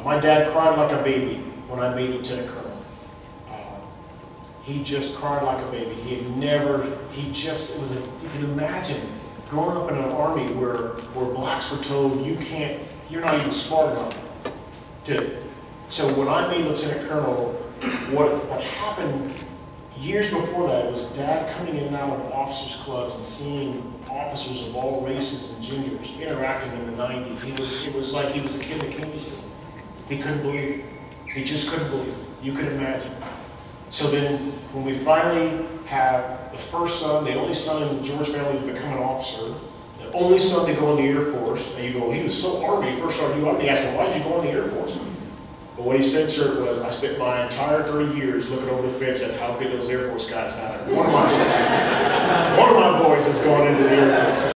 My dad cried like a baby when I made Lieutenant Colonel. He just cried like a baby. He had never, it was you can imagine growing up in an army where blacks were told you're not even smart enough to. So when I made Lieutenant Colonel, what happened years before that was Dad coming in and out of officers' clubs and seeing officers of all races and genders interacting in the 90s. It was like he was a kid that came to school. He couldn't believe it. He just couldn't believe it. You could imagine. So then, when we finally had the first son, the only son in the George family to become an officer, the only son to go in the Air Force, and you go, he was so Army, first started you Army, asked him, why did you go in the Air Force? But what he said to it was, I spent my entire 30 years looking over the fence at how good those Air Force guys had it. One of my boys is going into the Air Force.